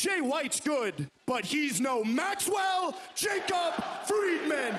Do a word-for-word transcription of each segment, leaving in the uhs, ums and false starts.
Jay White's good, but he's no Maxwell Jacob Friedman.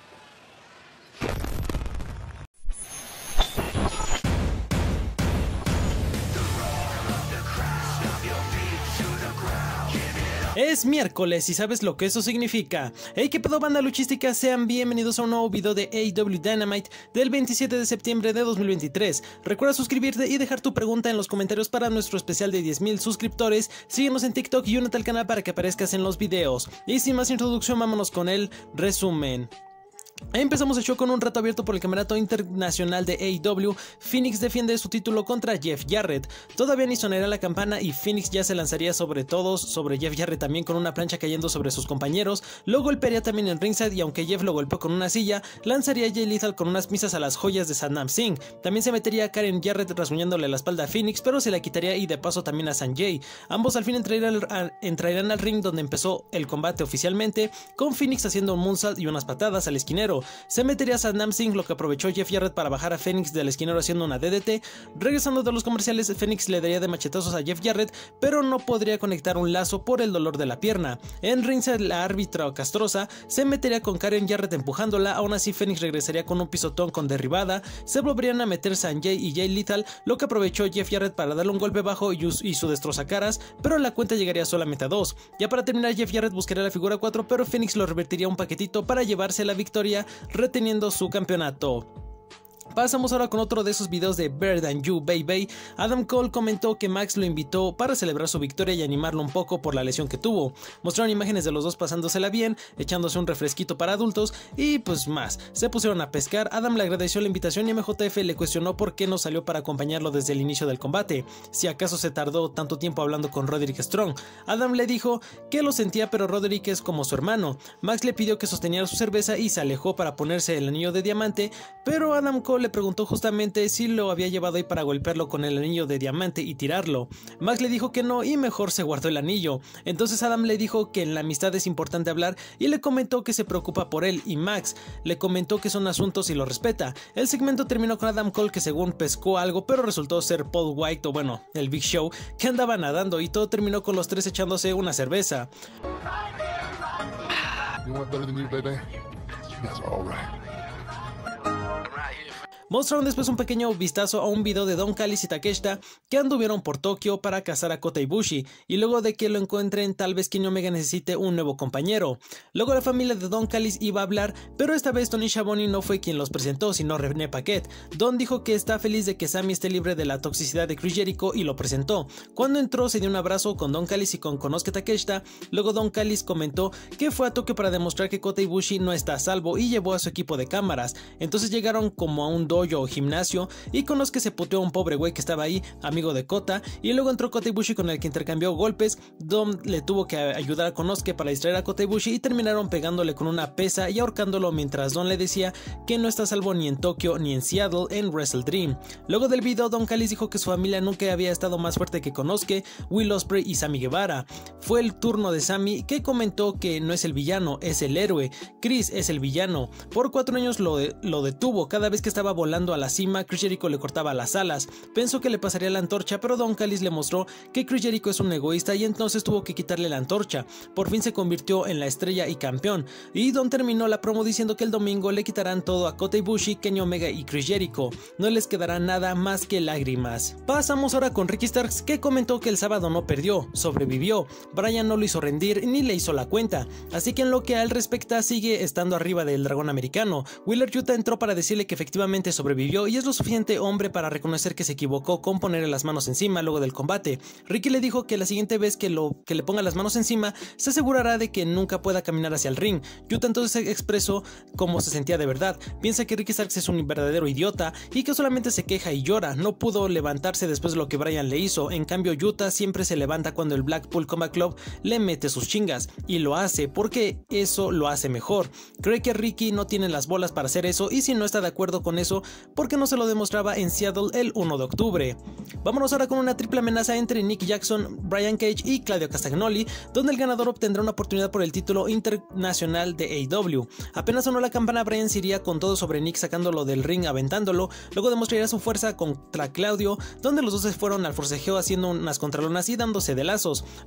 Es miércoles y ¿sabes lo que eso significa? Hey, qué pedo, banda luchística, sean bienvenidos a un nuevo video de A E W Dynamite del veintisiete de septiembre de dos mil veintitrés. Recuerda suscribirte y dejar tu pregunta en los comentarios para nuestro especial de diez mil suscriptores. Síguenos en TikTok y únete al canal para que aparezcas en los videos. Y sin más introducción, vámonos con el resumen. Empezamos el show con un reto abierto por el Campeonato Internacional de A E W. Phoenix defiende su título contra Jeff Jarrett. Todavía ni sonaría la campana y Phoenix ya se lanzaría sobre todos, sobre Jeff Jarrett también con una plancha cayendo sobre sus compañeros. Lo golpearía también en ringside y aunque Jeff lo golpeó con una silla, lanzaría a Jay Lethal con unas misas a las joyas de Satnam Singh. También se metería a Karen Jarrett rasguñándole la espalda a Phoenix, pero se la quitaría y de paso también a Sanjay. Ambos al fin entrarían al, entrarían al ring donde empezó el combate oficialmente, con Phoenix haciendo un moonsault y unas patadas al esquinero. Se metería a Satnam Singh, lo que aprovechó Jeff Jarrett para bajar a Phoenix del esquinero haciendo una D D T. Regresando de los comerciales, Phoenix le daría de machetazos a Jeff Jarrett, pero no podría conectar un lazo por el dolor de la pierna. En ringside, la árbitra castrosa se metería con Karen Jarrett empujándola. Aún así, Phoenix regresaría con un pisotón con derribada. Se volverían a meter Sanjay y Jay Lethal, lo que aprovechó Jeff Jarrett para darle un golpe bajo y, y su destrozacaras, pero la cuenta llegaría solamente a dos. Ya para terminar, Jeff Jarrett buscaría la figura cuatro, pero Phoenix lo revertiría un paquetito para llevarse la victoria, reteniendo su campeonato. Pasamos ahora con otro de esos videos de Better Than You, Baby. Adam Cole comentó que Max lo invitó para celebrar su victoria y animarlo un poco por la lesión que tuvo. Mostraron imágenes de los dos pasándosela bien, echándose un refresquito para adultos y pues más. Se pusieron a pescar. Adam le agradeció la invitación y M J F le cuestionó por qué no salió para acompañarlo desde el inicio del combate, si acaso se tardó tanto tiempo hablando con Roderick Strong. Adam le dijo que lo sentía, pero Roderick es como su hermano. Max le pidió que sosteniera su cerveza y se alejó para ponerse el anillo de diamante, pero Adam Cole le preguntó justamente si lo había llevado ahí para golpearlo con el anillo de diamante y tirarlo. Max le dijo que no y mejor se guardó el anillo. Entonces Adam le dijo que en la amistad es importante hablar y le comentó que se preocupa por él, y Max le comentó que son asuntos y lo respeta. El segmento terminó con Adam Cole que según pescó algo, pero resultó ser Paul White, o bueno, el Big Show, que andaba nadando, y todo terminó con los tres echándose una cerveza. Mostraron después un pequeño vistazo a un video de Don Callis y Takeshita que anduvieron por Tokio para cazar a Kota Ibushi, y luego de que lo encuentren tal vez Kenny Omega necesite un nuevo compañero. Luego la familia de Don Callis iba a hablar, pero esta vez Tony Schiavone no fue quien los presentó, sino René Paquette. Don dijo que está feliz de que Sammy esté libre de la toxicidad de Chris Jericho y lo presentó. Cuando entró se dio un abrazo con Don Callis y con Konosuke Takeshita. Luego Don Callis comentó que fue a Tokio para demostrar que Kota Ibushi no está a salvo y llevó a su equipo de cámaras. Entonces llegaron como a un dojo o gimnasio y Konosuke se puteó a un pobre güey que estaba ahí, amigo de Kota, y luego entró Kota Ibushi con el que intercambió golpes. Don le tuvo que ayudar a Konosuke para distraer a Kota Ibushi y terminaron pegándole con una pesa y ahorcándolo mientras Don le decía que no está a salvo ni en Tokio ni en Seattle en Wrestle Dream. Luego del video, Don Callis dijo que su familia nunca había estado más fuerte que Konosuke, Will Ospreay y Sammy Guevara. Fue el turno de Sammy, que comentó que no es el villano, es el héroe. Chris es el villano. Por cuatro años lo, de, lo detuvo. Cada vez que estaba volando a la cima, Chris Jericho le cortaba las alas. Pensó que le pasaría la antorcha, pero Don Callis le mostró que Chris Jericho es un egoísta y entonces tuvo que quitarle la antorcha. Por fin se convirtió en la estrella y campeón, y Don terminó la promo diciendo que el domingo le quitarán todo a Kota Ibushi, Kenny Omega y Chris Jericho. No les quedará nada más que lágrimas. Pasamos ahora con Ricky Starks, que comentó que el sábado no perdió, sobrevivió. Bryan no lo hizo rendir ni le hizo la cuenta, así que en lo que a él respecta sigue estando arriba del dragón americano. Wheeler Yuta entró para decirle que efectivamente sobrevivió y es lo suficiente hombre para reconocer que se equivocó con ponerle las manos encima luego del combate. Ricky le dijo que la siguiente vez que, lo, que le ponga las manos encima se asegurará de que nunca pueda caminar hacia el ring. Yuta entonces expresó cómo se sentía de verdad. Piensa que Ricky Starks es un verdadero idiota y que solamente se queja y llora. No pudo levantarse después de lo que Bryan le hizo. En cambio, Yuta siempre se levanta cuando el Blackpool Combat Club le mete sus chingas, y lo hace porque eso lo hace mejor. Cree que Ricky no tiene las bolas para hacer eso, y si no está de acuerdo con eso, ¿por qué no se lo demostraba en Seattle el uno de octubre? Vámonos ahora con una triple amenaza entre Nick Jackson, Brian Cage y Claudio Castagnoli, donde el ganador obtendrá una oportunidad por el título internacional de A E W. Apenas sonó la campana, Brian se iría con todo sobre Nick, sacándolo del ring, aventándolo. Luego demostraría su fuerza contra Claudio, donde los dos se fueron al forcejeo haciendo unas contralonas y dándose de lazos. Luego volvería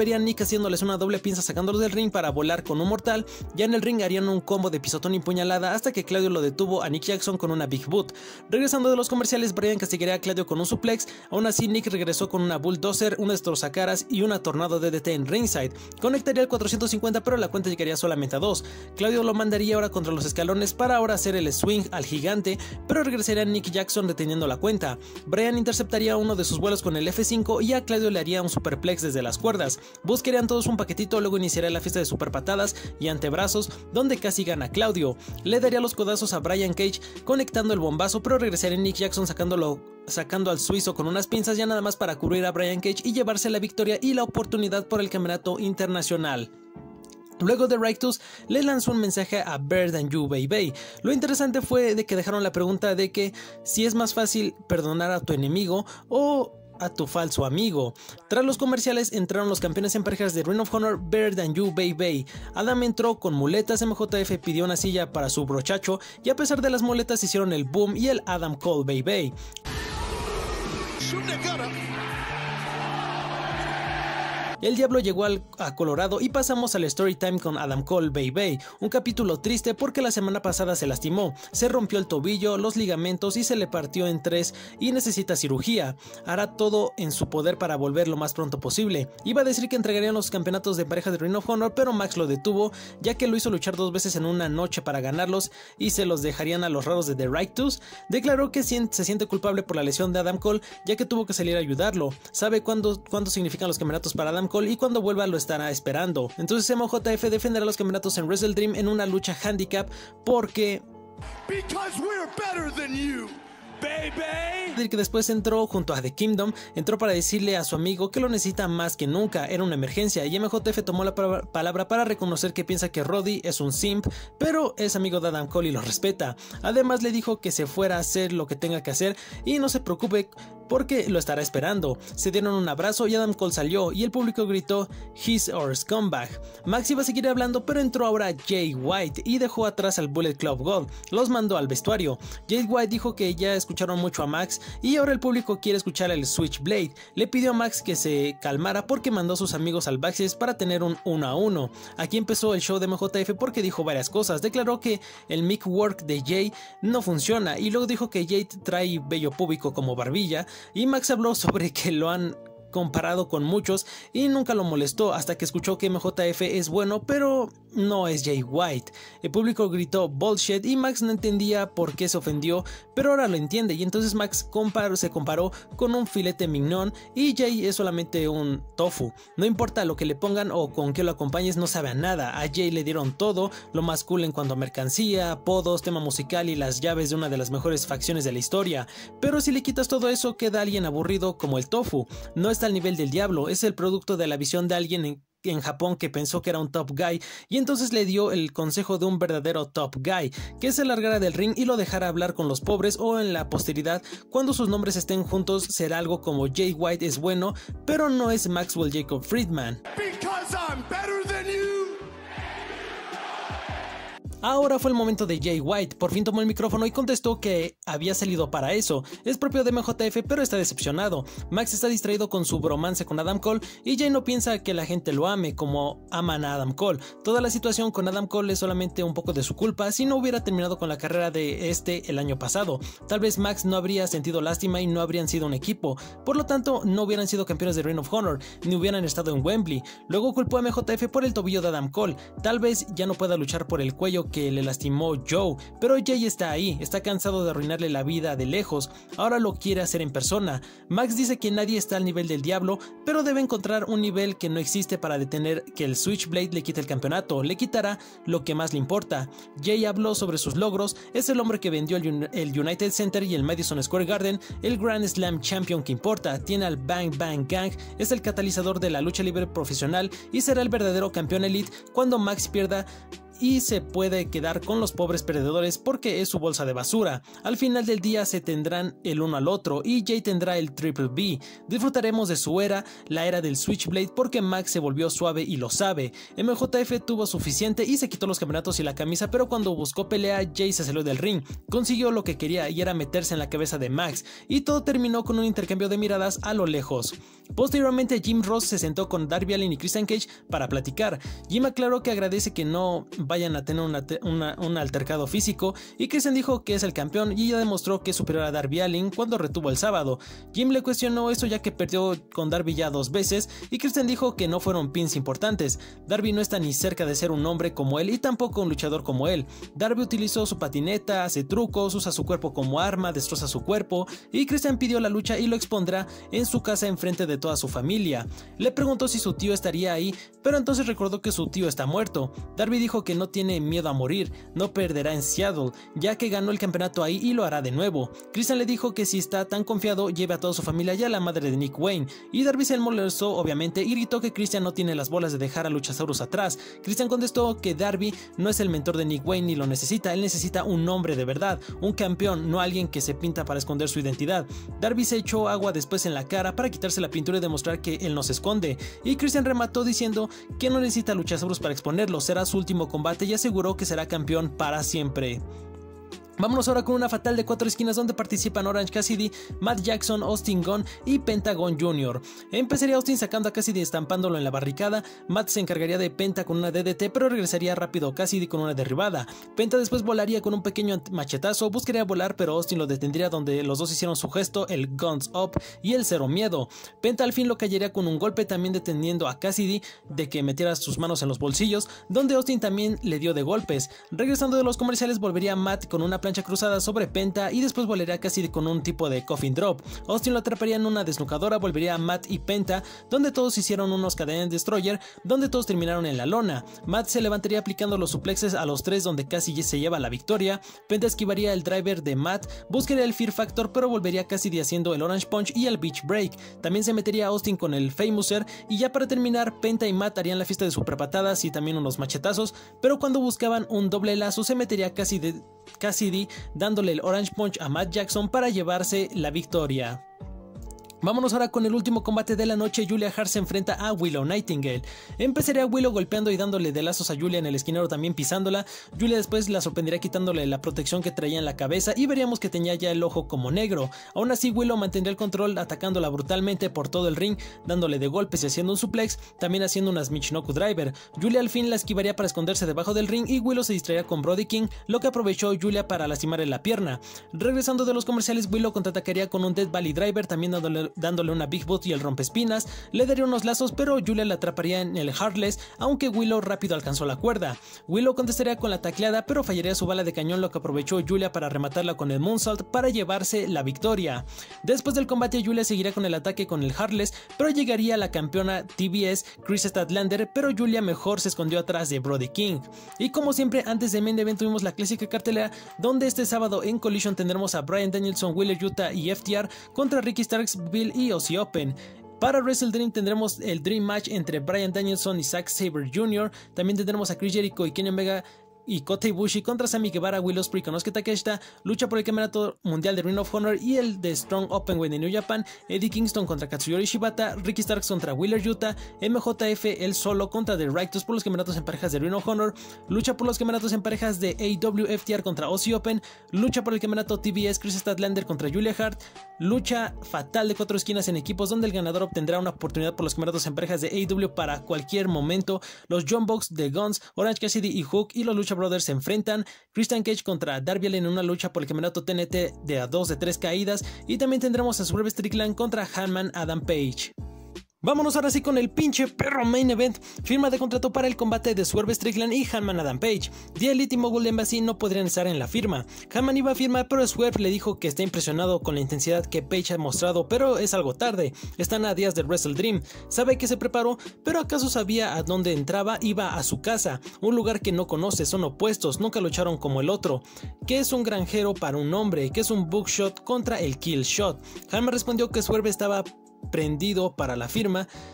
verían Nick haciéndoles una doble pinza sacándolos del ring para volar con un mortal. Ya en el ring harían un combo de pisotón y puñalada hasta que Claudio lo detuvo a Nick Jackson con una Big Boot. Regresando de los comerciales, Bryan castigaría a Claudio con un suplex. Aún así, Nick regresó con una Bulldozer, un destrozacaras y una Tornado D D T en ringside. Conectaría el cuatrocientos cincuenta, pero la cuenta llegaría solamente a dos. Claudio lo mandaría ahora contra los escalones para ahora hacer el swing al gigante, pero regresaría Nick Jackson deteniendo la cuenta. Bryan interceptaría uno de sus vuelos con el F cinco y a Claudio le haría un superplex desde las cuerdas. Buscarían todos un paquetito, luego iniciaría la fiesta de super patadas y antebrazos, donde casi gana Claudio. Le daría los codazos a Brian Cage conectando el bombazo, pero regresaría Nick Jackson sacándolo sacando al suizo con unas pinzas ya nada más para cubrir a Brian Cage y llevarse la victoria y la oportunidad por el campeonato internacional. Luego de Rictus le lanzó un mensaje a Better Than You Baby. Lo interesante fue de que dejaron la pregunta de que si es más fácil perdonar a tu enemigo o a tu falso amigo. Tras los comerciales entraron los campeones en parejas de Ring of Honor, Better Than You Baby. Adam entró con muletas, M J F pidió una silla para su brochacho y a pesar de las muletas hicieron el boom y el Adam Cole Baby. El diablo llegó al, a Colorado y pasamos al story time con Adam Cole Baby, un capítulo triste porque la semana pasada se lastimó, se rompió el tobillo, los ligamentos y se le partió en tres y necesita cirugía. Hará todo en su poder para volver lo más pronto posible. Iba a decir que entregarían los campeonatos de pareja de Ring of Honor, pero Max lo detuvo ya que lo hizo luchar dos veces en una noche para ganarlos y se los dejarían a los raros de The Rictus. Declaró que se siente culpable por la lesión de Adam Cole ya que tuvo que salir a ayudarlo. Sabe cuándo, cuándo significan los campeonatos para Adam Cole y cuando vuelva lo estará esperando. Entonces M J F defenderá los campeonatos en Wrestle Dream en una lucha handicap porque... Because we're better than you, baby. Que después entró junto a The Kingdom, entró para decirle a su amigo que lo necesita más que nunca, era una emergencia, y M J F tomó la palabra para reconocer que piensa que Roddy es un simp, pero es amigo de Adam Cole y lo respeta. Además le dijo que se fuera a hacer lo que tenga que hacer y no se preocupe porque lo estará esperando. Se dieron un abrazo y Adam Cole salió y el público gritó "He's our scumbag". Max iba a seguir hablando, pero entró ahora Jay White y dejó atrás al Bullet Club Gold, los mandó al vestuario. Jay White dijo que ya escucharon mucho a Max y ahora el público quiere escuchar el Switchblade. Le pidió a Max que se calmara porque mandó a sus amigos al backstage para tener un uno a uno. Aquí empezó el show de M J F porque dijo varias cosas. Declaró que el mic work de Jay no funciona y luego dijo que Jay trae vello púbico como barbilla. Y Max habló sobre que lo han comparado con muchos y nunca lo molestó hasta que escuchó que M J F es bueno pero no es Jay White. El público gritó bullshit y Max no entendía por qué se ofendió, pero ahora lo entiende y entonces Max comparó, se comparó con un filete mignon y Jay es solamente un tofu. No importa lo que le pongan o con qué lo acompañes, no sabe a nada. A Jay le dieron todo, lo más cool en cuanto a mercancía, apodos, tema musical y las llaves de una de las mejores facciones de la historia, pero si le quitas todo eso queda alguien aburrido como el tofu. No es al nivel del diablo, es el producto de la visión de alguien en, en Japón que pensó que era un top guy y entonces le dio el consejo de un verdadero top guy, que se largara del ring y lo dejara hablar con los pobres o en la posteridad cuando sus nombres estén juntos será algo como Jay White es bueno, pero no es Maxwell Jacob Friedman. Because I'm better than you. Ahora fue el momento de Jay White, por fin tomó el micrófono y contestó que había salido para eso, es propio de M J F pero está decepcionado. Max está distraído con su bromance con Adam Cole y Jay no piensa que la gente lo ame como aman a Adam Cole. Toda la situación con Adam Cole es solamente un poco de su culpa si no hubiera terminado con la carrera de este el año pasado. Tal vez Max no habría sentido lástima y no habrían sido un equipo, por lo tanto no hubieran sido campeones de Ring of Honor, ni hubieran estado en Wembley. Luego culpó a M J F por el tobillo de Adam Cole, tal vez ya no pueda luchar por el cuello que le lastimó Joe, pero Jay está ahí, está cansado de arruinarle la vida de lejos, ahora lo quiere hacer en persona. Max dice que nadie está al nivel del diablo, pero debe encontrar un nivel que no existe para detener que el Switchblade le quite el campeonato, le quitará lo que más le importa. Jay habló sobre sus logros, es el hombre que vendió el, Un- el United Center y el Madison Square Garden, el Grand Slam Champion que importa, tiene al Bang Bang Gang, es el catalizador de la lucha libre profesional y será el verdadero campeón elite cuando Max pierda y se puede quedar con los pobres perdedores porque es su bolsa de basura. Al final del día se tendrán el uno al otro y Jay tendrá el Triple B. Disfrutaremos de su era, la era del Switchblade, porque Max se volvió suave y lo sabe. M J F tuvo suficiente y se quitó los campeonatos y la camisa, pero cuando buscó pelea Jay se salió del ring, consiguió lo que quería y era meterse en la cabeza de Max, y todo terminó con un intercambio de miradas a lo lejos. Posteriormente Jim Ross se sentó con Darby Allin y Christian Cage para platicar. Jim aclaró que agradece que no vayan a tener una, una, un altercado físico, y Christian dijo que es el campeón y ella demostró que es superior a Darby Allin cuando retuvo el sábado. Jim le cuestionó eso ya que perdió con Darby ya dos veces, y Christian dijo que no fueron pins importantes. Darby no está ni cerca de ser un hombre como él y tampoco un luchador como él. Darby utilizó su patineta, hace trucos, usa su cuerpo como arma, destroza su cuerpo, y Christian pidió la lucha y lo expondrá en su casa enfrente de toda su familia. Le preguntó si su tío estaría ahí, pero entonces recordó que su tío está muerto. Darby dijo que no tiene miedo a morir, no perderá en Seattle, ya que ganó el campeonato ahí y lo hará de nuevo. Christian le dijo que si está tan confiado lleve a toda su familia y a la madre de Nick Wayne, y Darby se molestó obviamente y gritó que Christian no tiene las bolas de dejar a Luchasaurus atrás. Christian contestó que Darby no es el mentor de Nick Wayne ni lo necesita, él necesita un hombre de verdad, un campeón, no alguien que se pinta para esconder su identidad. Darby se echó agua después en la cara para quitarse la pintura y demostrar que él no se esconde, y Christian remató diciendo que no necesita Luchasaurus para exponerlo, será su último combate y aseguró que será campeón para siempre. Vámonos ahora con una fatal de cuatro esquinas donde participan Orange Cassidy, Matt Jackson, Austin Gunn y Pentagon junior Empezaría Austin sacando a Cassidy estampándolo en la barricada. Matt se encargaría de Penta con una D D T, pero regresaría rápido Cassidy con una derribada. Penta después volaría con un pequeño machetazo, buscaría volar pero Austin lo detendría, donde los dos hicieron su gesto, el Guns Up y el Cero Miedo. Penta al fin lo callaría con un golpe, también deteniendo a Cassidy de que metiera sus manos en los bolsillos, donde Austin también le dio de golpes. Regresando de los comerciales volvería Matt con una plancha cruzada sobre Penta y después volaría Cassidy con un tipo de coffin drop. Austin lo atraparía en una desnucadora, volvería a Matt y Penta, donde todos hicieron unos cadena destroyer, donde todos terminaron en la lona. Matt se levantaría aplicando los suplexes a los tres, donde Cassidy se lleva la victoria. Penta esquivaría el driver de Matt, buscaría el Fear Factor, pero volvería Cassidy haciendo el Orange Punch y el Beach Break. También se metería Austin con el Famouser, y ya para terminar Penta y Matt harían la fiesta de superpatadas y también unos machetazos, pero cuando buscaban un doble lazo se metería Cassidy, Cassidy dándole el Orange Punch a Matt Jackson para llevarse la victoria. Vámonos ahora con el último combate de la noche. Julia Hart se enfrenta a Willow Nightingale. Empezaría Willow golpeando y dándole de lazos a Julia en el esquinero, también pisándola. Julia después la sorprendería quitándole la protección que traía en la cabeza y veríamos que tenía ya el ojo como negro. Aún así Willow mantendría el control atacándola brutalmente por todo el ring, dándole de golpes y haciendo un suplex, también haciendo unas Michinoku Driver. Julia al fin la esquivaría para esconderse debajo del ring y Willow se distraería con Brody King, lo que aprovechó Julia para lastimarle la pierna. Regresando de los comerciales, Willow contraatacaría con un Death Valley Driver, también dándole dándole una Big Boot y el rompespinas, le daría unos lazos pero Julia la atraparía en el Heartless, aunque Willow rápido alcanzó la cuerda. Willow contestaría con la tacleada pero fallaría su bala de cañón, lo que aprovechó Julia para rematarla con el Moonsault para llevarse la victoria. Después del combate Julia seguiría con el ataque con el Heartless, pero llegaría la campeona T B S Kris Statlander, pero Julia mejor se escondió atrás de Brody King. Y como siempre antes de Main Event tuvimos la clásica cartelera, donde este sábado en Collision tendremos a Bryan Danielson, Wheeler Yuta y F T R contra Ricky Starks, Bill y Aussie Open. Para Wrestle Dream tendremos el Dream Match entre Bryan Danielson y Zack Sabre junior También tendremos a Chris Jericho y Kenny Omega y Kota Ibushi contra Sammy Guevara, Will Ospreay, Konosuke Takeshita, lucha por el campeonato mundial de Ring of Honor y el de Strong Openweight de New Japan, Eddie Kingston contra Katsuyori Shibata, Ricky Starks contra Wheeler Yuta, M J F el solo contra The Righteous por los campeonatos en parejas de Ring of Honor, lucha por los campeonatos en parejas de A E W F T R contra Aussie Open, lucha por el campeonato T B S Kris Statlander contra Julia Hart, lucha fatal de cuatro esquinas en equipos donde el ganador obtendrá una oportunidad por los campeonatos en parejas de A E W para cualquier momento, los John Box de Guns, Orange Cassidy y Hook y los Lucha Brothers se enfrentan, Christian Cage contra Darby Allin en una lucha por el campeonato T N T de a dos de tres caídas y también tendremos a Swerve Strickland contra Hangman Adam Page. Vámonos ahora sí con el pinche perro main event. Firma de contrato para el combate de Swerve Strickland y Hangman Adam Page. The Elite y Mogul Embassy no podrían estar en la firma. Hangman iba a firmar, pero Swerve le dijo que está impresionado con la intensidad que Page ha mostrado, pero es algo tarde. Están a días de Wrestle Dream. Sabe que se preparó, pero acaso sabía a dónde entraba. Iba a su casa, un lugar que no conoce, son opuestos, nunca lucharon como el otro. ¿Qué es un granjero para un hombre? ¿Qué es un bookshot contra el kill shot? Hangman respondió que Swerve estaba prendido para la firma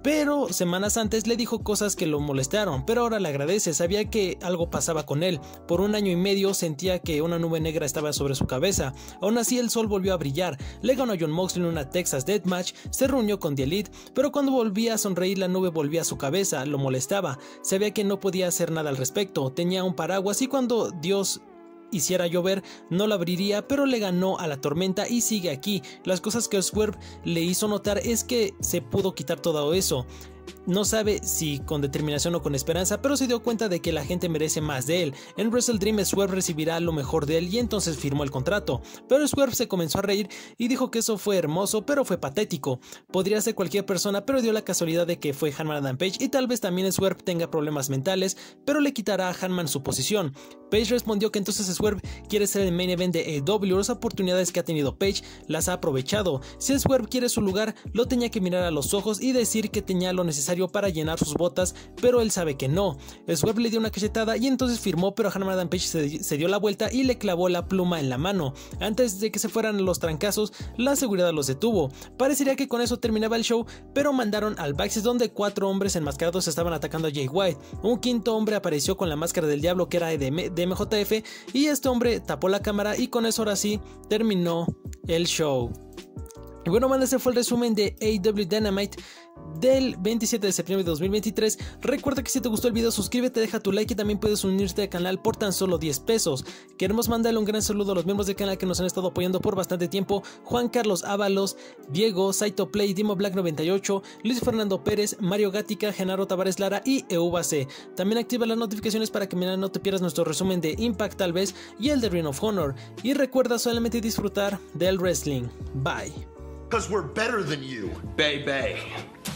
pero semanas antes le dijo cosas que lo molestaron, pero ahora le agradece, sabía que algo pasaba con él. Por un año y medio sentía que una nube negra estaba sobre su cabeza. Aún así el sol volvió a brillar, le ganó a Jon Moxley en una Texas Deathmatch, se reunió con The Elite, pero cuando volvía a sonreír la nube volvía a su cabeza, lo molestaba, sabía que no podía hacer nada al respecto, tenía un paraguas y cuando Dios hiciera llover no lo abriría, pero le ganó a la tormenta y sigue aquí. Las cosas que Swerve le hizo notar es que se pudo quitar todo eso. No sabe si con determinación o con esperanza, pero se dio cuenta de que la gente merece más de él. En Wrestle Dream Swerve recibirá lo mejor de él y entonces firmó el contrato. Pero Swerve se comenzó a reír y dijo que eso fue hermoso, pero fue patético. Podría ser cualquier persona, pero dio la casualidad de que fue Hangman Adam Page y tal vez también Swerve tenga problemas mentales, pero le quitará a Hangman su posición. Page respondió que entonces Swerve quiere ser el main event de A E W, las oportunidades que ha tenido Page las ha aprovechado. Si Swerve quiere su lugar, lo tenía que mirar a los ojos y decir que tenía lo necesario para llenar sus botas, pero él sabe que no. Swerve le dio una cachetada y entonces firmó, pero Hangman Adam Page se, se dio la vuelta y le clavó la pluma en la mano. Antes de que se fueran los trancazos, la seguridad los detuvo. Parecería que con eso terminaba el show, pero mandaron al backstage donde cuatro hombres enmascarados estaban atacando a Jay White. Un quinto hombre apareció con la máscara del diablo que era de M J F y este hombre tapó la cámara y con eso ahora sí terminó el show. Y bueno, banda, este fue el resumen de A E W Dynamite del veintisiete de septiembre de dos mil veintitrés. Recuerda que si te gustó el video, suscríbete, deja tu like y también puedes unirte al canal por tan solo diez pesos. Queremos mandarle un gran saludo a los miembros del canal que nos han estado apoyando por bastante tiempo: Juan Carlos Ábalos, Diego, Saito Play, Dimo Black noventa y ocho, Luis Fernando Pérez, Mario Gatica, Genaro Tavares Lara y Euba C. También activa las notificaciones para que no te pierdas nuestro resumen de Impact tal vez y el de Ring of Honor. Y recuerda solamente disfrutar del wrestling. Bye. Because we're better than you, baby.